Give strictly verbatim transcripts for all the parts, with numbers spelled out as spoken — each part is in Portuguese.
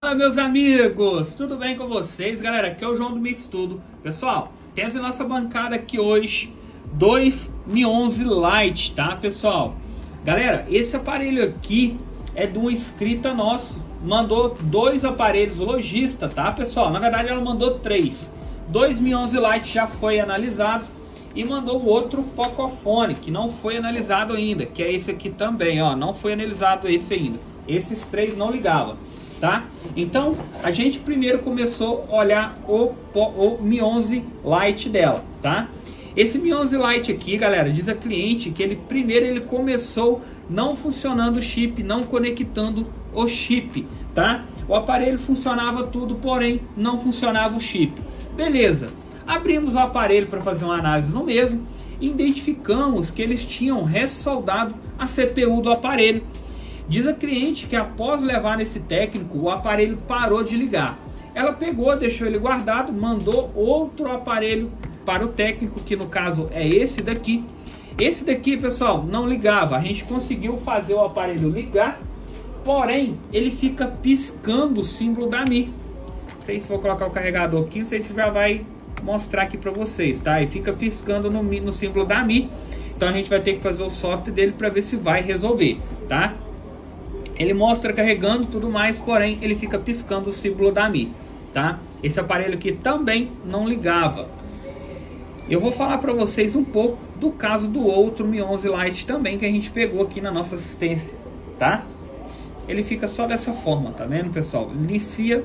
Fala, meus amigos, tudo bem com vocês? Galera, aqui é o João do Mix Tudo. Pessoal, temos em nossa bancada aqui hoje dois Mi onze Lite, tá, pessoal? Galera, esse aparelho aqui é de um inscrita nosso, mandou dois aparelhos lojista, tá, pessoal? Na verdade ela mandou três. Dois Mi onze Lite já foi analisado e mandou outro Pocophone que não foi analisado ainda, que é esse aqui também, ó, não foi analisado esse ainda. Esses três não ligavam, tá? Então a gente primeiro começou a olhar o, o Mi onze Lite dela, tá? Esse Mi onze Lite aqui, galera, diz a cliente que ele primeiro ele começou não funcionando o chip, não conectando o chip, tá? O aparelho funcionava tudo, porém não funcionava o chip. Beleza, abrimos o aparelho para fazer uma análise no mesmo e identificamos que eles tinham ressoldado a C P U do aparelho. Diz a cliente que após levar nesse técnico, o aparelho parou de ligar. Ela pegou, deixou ele guardado, mandou outro aparelho para o técnico, que no caso é esse daqui. Esse daqui, pessoal, não ligava. A gente conseguiu fazer o aparelho ligar, porém ele fica piscando o símbolo da Mi. Não sei se vou colocar o carregador aqui, não sei se já vai mostrar aqui para vocês, tá? E fica piscando no, no símbolo da Mi. Então a gente vai ter que fazer o software dele para ver se vai resolver, tá? Ele mostra carregando tudo mais, porém ele fica piscando o símbolo da Mi, tá? Esse aparelho aqui também não ligava. Eu vou falar para vocês um pouco do caso do outro Mi onze Lite também, que a gente pegou aqui na nossa assistência, tá? Ele fica só dessa forma, tá vendo, pessoal? Inicia,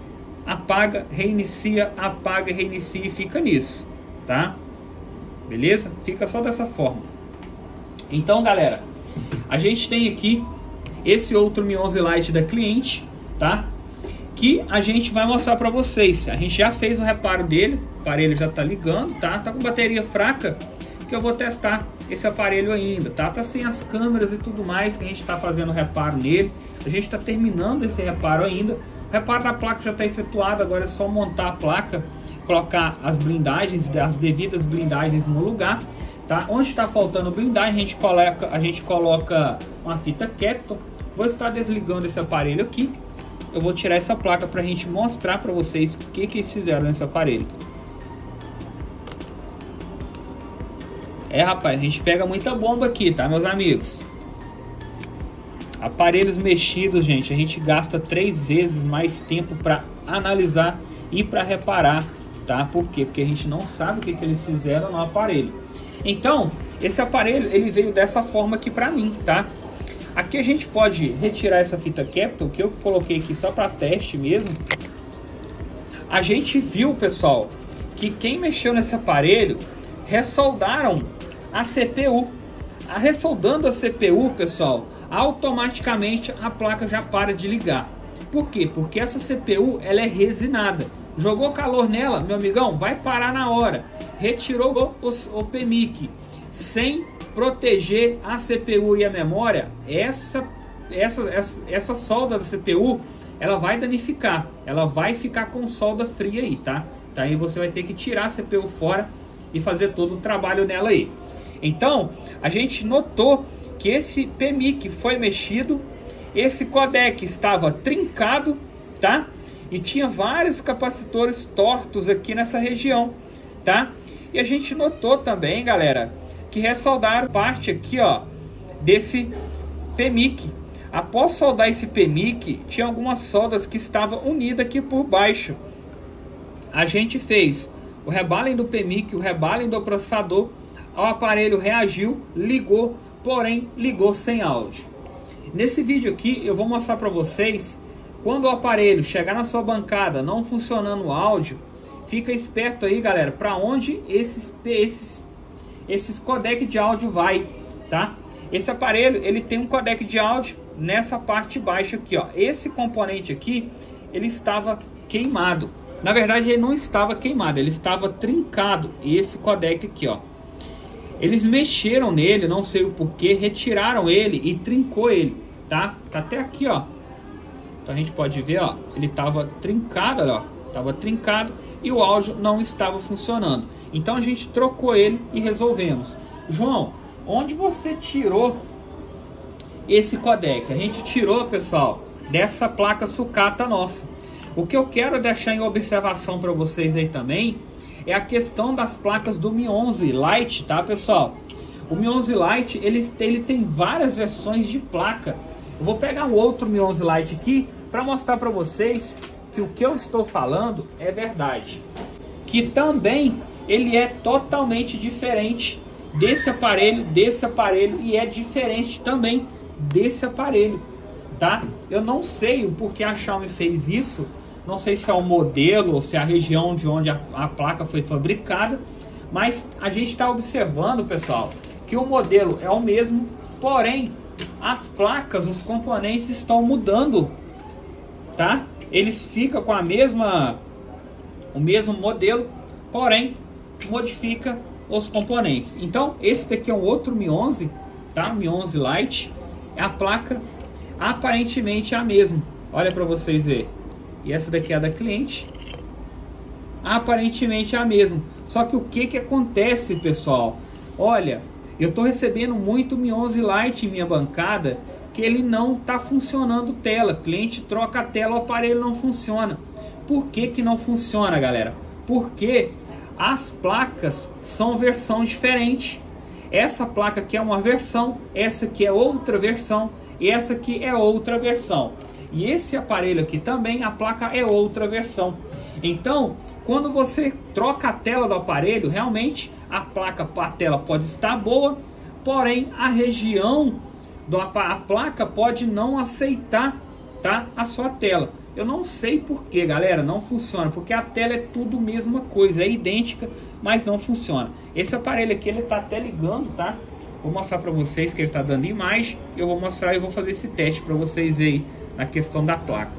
apaga, reinicia, apaga, reinicia e fica nisso, tá? Beleza? Fica só dessa forma. Então, galera, a gente tem aqui esse outro Mi onze Lite da cliente, tá? Que a gente vai mostrar para vocês. A gente já fez o reparo dele, o aparelho já tá ligando, tá? Tá com bateria fraca, que eu vou testar esse aparelho ainda, tá? Tá sem as câmeras e tudo mais, que a gente tá fazendo reparo nele. A gente tá terminando esse reparo ainda. O reparo da placa já tá efetuado, agora é só montar a placa, colocar as blindagens, as devidas blindagens no lugar, tá? Onde está faltando blindagem, a gente coloca, a gente coloca uma fita Kapton. Vou estar desligando esse aparelho aqui. Eu vou tirar essa placa para a gente mostrar para vocês o que que eles fizeram nesse aparelho. É, rapaz, a gente pega muita bomba aqui, tá, meus amigos? Aparelhos mexidos, gente, a gente gasta três vezes mais tempo para analisar e para reparar, tá? Por quê? Porque a gente não sabe o que que eles fizeram no aparelho. Então, esse aparelho, ele veio dessa forma aqui para mim, tá? Aqui a gente pode retirar essa fita Kapton, que eu coloquei aqui só para teste mesmo. A gente viu, pessoal, que quem mexeu nesse aparelho ressoldaram a C P U. A ressoldando a C P U, pessoal, automaticamente a placa já para de ligar. Por quê? Porque essa C P U ela é resinada. Jogou calor nela, meu amigão, vai parar na hora. Retirou o, o, o P M I C sem proteger a C P U e a memória, essa, essa, essa, essa solda da C P U, ela vai danificar, ela vai ficar com solda fria aí, tá? Tá, aí você vai ter que tirar a C P U fora e fazer todo o trabalho nela aí. Então, a gente notou que esse P M I C foi mexido, esse codec estava trincado, tá? E tinha vários capacitores tortos aqui nessa região, tá? E a gente notou também, galera, que ressoldaram parte aqui, ó, desse P M I C. Após soldar esse P M I C, tinha algumas soldas que estavam unidas aqui por baixo. A gente fez o rebalem do P M I C, o rebalem do processador, o aparelho reagiu, ligou, porém ligou sem áudio. Nesse vídeo aqui eu vou mostrar para vocês, quando o aparelho chegar na sua bancada não funcionando o áudio, fica esperto aí, galera, para onde esses, esses esses codec de áudio vai, tá? Esse aparelho, ele tem um codec de áudio nessa parte baixa aqui, ó. Esse componente aqui, ele estava queimado. Na verdade, ele não estava queimado, ele estava trincado. Esse codec aqui, ó. Eles mexeram nele, não sei o porquê, retiraram ele e trincou ele, tá? Tá até aqui, ó. Então a gente pode ver, ó, ele estava trincado, ó. Estava trincado e o áudio não estava funcionando. Então a gente trocou ele e resolvemos. João, onde você tirou esse codec? A gente tirou, pessoal, dessa placa sucata nossa. O que eu quero deixar em observação para vocês aí também é a questão das placas do Mi onze Lite, tá, pessoal? O Mi onze Lite, ele, ele tem várias versões de placa. Eu vou pegar um outro Mi onze Lite aqui para mostrar para vocês que o que eu estou falando é verdade. Que também ele é totalmente diferente desse aparelho, desse aparelho, e é diferente também desse aparelho, tá? Eu não sei o porquê a Xiaomi fez isso, não sei se é o modelo ou se é a região de onde a, a placa foi fabricada, mas a gente está observando, pessoal, que o modelo é o mesmo, porém as placas, os componentes estão mudando, tá? Eles ficam com a mesma, o mesmo modelo, porém modifica os componentes. Então esse daqui é um outro Mi onze, tá? Mi onze Lite. A placa aparentemente é a mesma. Olha para vocês verem. E essa daqui é a da cliente. Aparentemente é a mesma. Só que o que que acontece, pessoal? Olha, eu tô recebendo muito Mi onze Lite em minha bancada que ele não tá funcionando tela. O cliente troca a tela, o aparelho não funciona. Por que que não funciona, galera? Porque as placas são versão diferente. Essa placa aqui é uma versão, essa aqui é outra versão e essa aqui é outra versão. E esse aparelho aqui também, a placa é outra versão. Então, quando você troca a tela do aparelho, realmente a placa, a tela pode estar boa, porém a região do a placa pode não aceitar, tá, a sua tela. Eu não sei por que, galera, não funciona, porque a tela é tudo a mesma coisa, é idêntica, mas não funciona. Esse aparelho aqui, ele tá até ligando, tá? Vou mostrar para vocês que ele tá dando imagem. Eu vou mostrar e vou fazer esse teste para vocês verem na questão da placa.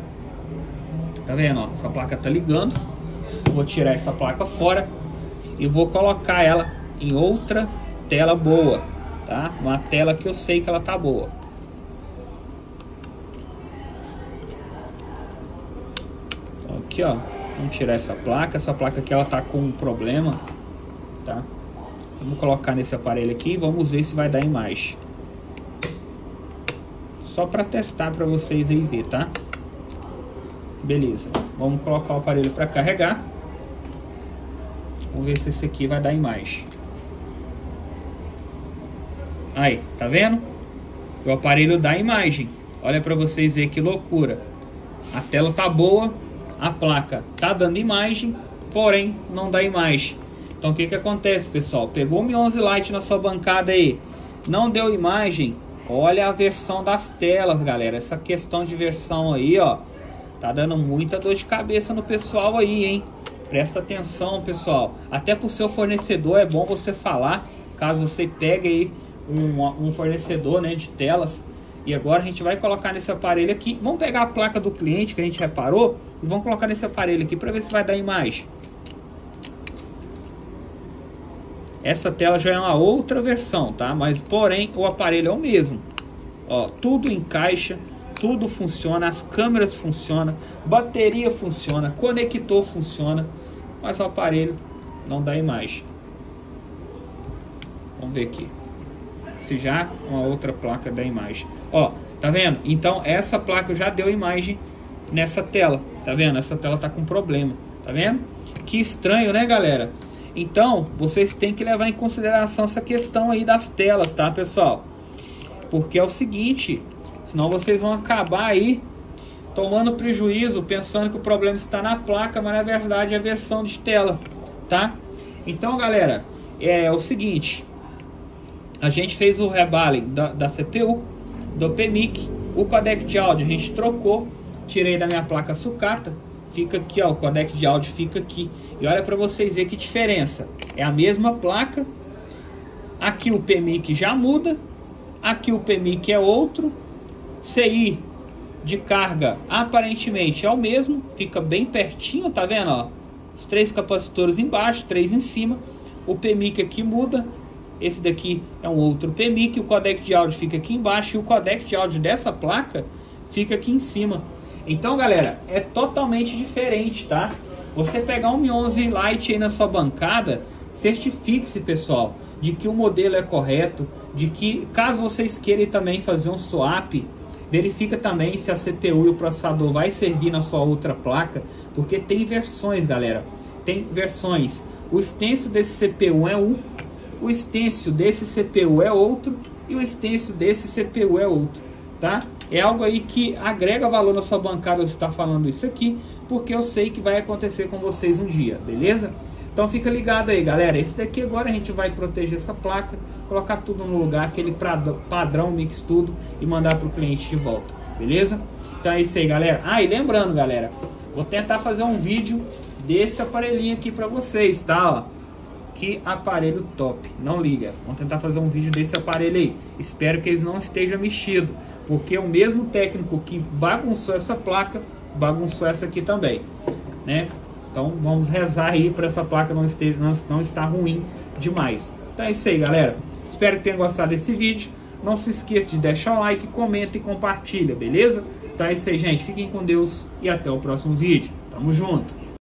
Tá vendo, ó? Essa placa tá ligando. Eu vou tirar essa placa fora e vou colocar ela em outra tela boa, tá? Uma tela que eu sei que ela tá boa. Então aqui, ó, vamos tirar essa placa. Essa placa aqui, ela tá com um problema, tá? Vamos colocar nesse aparelho aqui e vamos ver se vai dar imagem. Só para testar para vocês aí ver, tá? Beleza. Vamos colocar o aparelho para carregar. Vamos ver se esse aqui vai dar imagem. Aí, tá vendo? O aparelho dá imagem. Olha para vocês verem que loucura. A tela tá boa, a placa tá dando imagem, porém não dá imagem. Então o que que acontece, pessoal? Pegou o Mi onze Lite na sua bancada aí, não deu imagem. Olha a versão das telas, galera. Essa questão de versão aí, ó, tá dando muita dor de cabeça no pessoal aí, hein? Presta atenção, pessoal. Até pro seu fornecedor é bom você falar, caso você pegue aí um, um fornecedor, né, de telas. E agora a gente vai colocar nesse aparelho aqui. Vamos pegar a placa do cliente que a gente reparou e vamos colocar nesse aparelho aqui para ver se vai dar imagem. Essa tela já é uma outra versão, tá? Mas porém o aparelho é o mesmo. Ó, tudo encaixa, tudo funciona, as câmeras funcionam, bateria funciona, conector funciona, mas o aparelho não dá imagem. Vamos ver aqui se já uma outra placa dá imagem. Ó, tá vendo? Então essa placa já deu imagem nessa tela, tá vendo? Essa tela tá com problema, tá vendo? Que estranho, né, galera? Então, vocês têm que levar em consideração essa questão aí das telas, tá, pessoal? Porque é o seguinte, senão vocês vão acabar aí tomando prejuízo, pensando que o problema está na placa, mas na verdade é a versão de tela, tá? Então, galera, é o seguinte, a gente fez o rebalem da, da C P U, do P M I C, o codec de áudio a gente trocou, tirei da minha placa sucata. Fica aqui, ó, o codec de áudio fica aqui. E olha para vocês verem que diferença. É a mesma placa. Aqui o P M I C já muda. Aqui o P M I C é outro. C I de carga aparentemente é o mesmo. Fica bem pertinho, tá vendo? Ó? Os três capacitores embaixo, três em cima. O P M I C aqui muda. Esse daqui é um outro P M I C. O codec de áudio fica aqui embaixo. E o codec de áudio dessa placa fica aqui em cima. Então, galera, é totalmente diferente, tá? Você pegar um Mi onze Lite aí na sua bancada, certifique-se, pessoal, de que o modelo é correto, de que, caso vocês queiram também fazer um swap, Verifica também se a C P U e o processador vai servir na sua outra placa, porque tem versões, galera. Tem versões. O stencil desse C P U é um, o stencil desse C P U é outro e o stencil desse C P U é outro, tá? É algo aí que agrega valor na sua bancada eu estar falando isso aqui, porque eu sei que vai acontecer com vocês um dia, beleza? Então fica ligado aí, galera. Esse daqui agora a gente vai proteger essa placa, colocar tudo no lugar, aquele padrão mix tudo e mandar para o cliente de volta, beleza? Então é isso aí, galera. Ah, e lembrando, galera, vou tentar fazer um vídeo desse aparelhinho aqui para vocês, tá? Ó, que aparelho top, não liga. Vamos tentar fazer um vídeo desse aparelho aí. Espero que eles não estejam mexidos, porque o mesmo técnico que bagunçou essa placa bagunçou essa aqui também, né? Então vamos rezar aí para essa placa não, esteja, não, não estar ruim demais. Então é isso aí, galera. Espero que tenham gostado desse vídeo. Não se esqueça de deixar o like, comenta e compartilha, beleza? Então é isso aí, gente. Fiquem com Deus e até o próximo vídeo. Tamo junto!